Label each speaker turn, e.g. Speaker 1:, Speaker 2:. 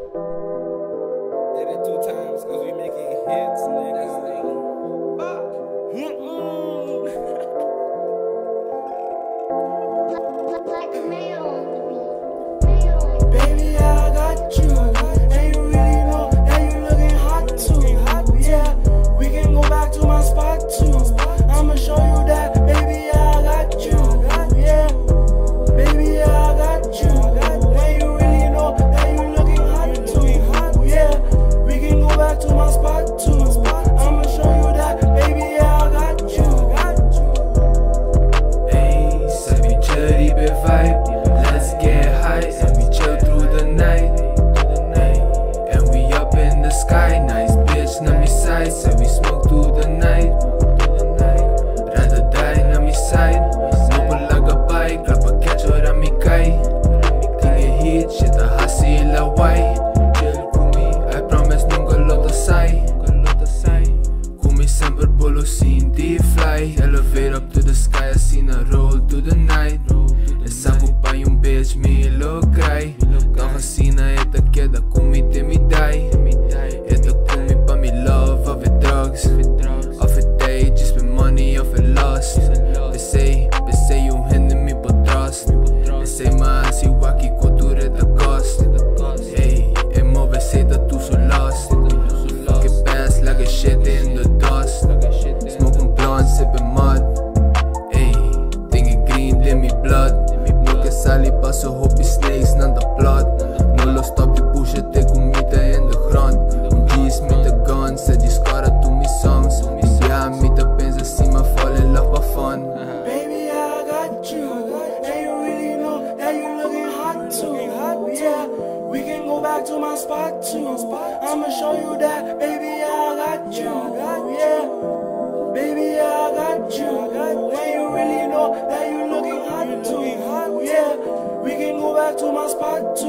Speaker 1: Did it 2 times because we making hits, niggas.
Speaker 2: BlackMayo.
Speaker 3: Baby, I got you, and you really know that you looking hot too. Yeah, we can go back to my spot too. I'ma show you that, baby, I got you. Yeah, baby, I got you, and you really know that you looking hot too. Yeah, we can go back to my spot too. I'ma show you that, baby, I got you.
Speaker 4: Hey, sabe cherry be vibe. Let's get high and we chill through the night. Hey, and we up in the sky. Nice bitch na mi side. Say we smoke through the night. Rather die na mi side. No palaga bike. Grab a catch ora mi kai. Tinge hit shit a hasi la wai. Chill kumi, I promise nunca låta sai. Kumi sempre polo scene deep fly. Elevate up to the sky. I seen her roll through the night. Saco pa yung bitch mi ilokay. Kang hasina ita queda kumi te mi dai. Ita kumi pa mi love of it drugs. Off it day, just spend money off it lost. They say yung hindi mi po trust. They say maasi waki kultura da cost. Hey, emo ve say that tu so lost. Get past like a shit in the dust. Smoking blunt, sipping mud. Hey, thinking green in me blood. Sally paso hoppy snakes none the blood. No lo stop the bullshit, te comida in the ground. G's met the gun, said you scored to me songs. Yeah, meet the Benz acima, fall in love for fun.
Speaker 3: Baby, I got you, and you really know that you looking hot too. Yeah, we can go back to my spot too. I'ma show you that, baby, I got you. Yeah, baby, I got you, and you really know that you looking hot too. Yeah, we can go back to my spot